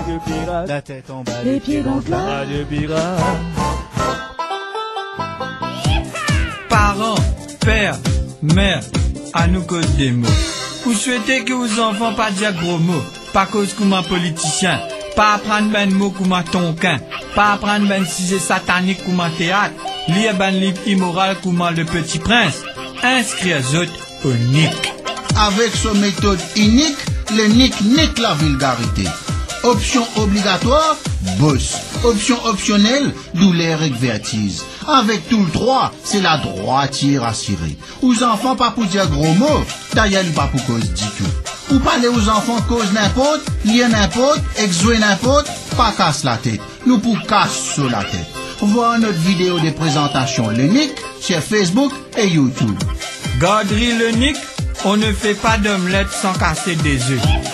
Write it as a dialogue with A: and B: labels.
A: Radio Pirate,
B: la tête en bas,
C: les pieds dans le plat.
A: Radio Pirate.
D: Parents, père, mère, à nous cause des mots. Vous souhaitez que vos enfants pas dire gros mots, pas cause comme un politicien, pas apprendre ben mots comme un tonquin, pas apprendre ben sujet satanique comme un théâtre, lire ben livre immoral comme un Le Petit Prince, inscrire autres au NIC.
E: Avec ce méthode unique, le NIC nique la vulgarité. Option obligatoire, bosse. Option optionnelle, douleur et vertige. Avec tout le droit, c'est la droitière assurée. Aux enfants, pas pour dire gros mots, d'ailleurs, pas pour cause du tout. Ou parler aux enfants cause n'importe, lire n'importe, exouer n'importe, pas casse la tête. Nous pour casse sur la tête. Voir notre vidéo de présentation le NIC sur Facebook et YouTube.
D: Garderie le NIC, on ne fait pas d'omelette sans casser des œufs.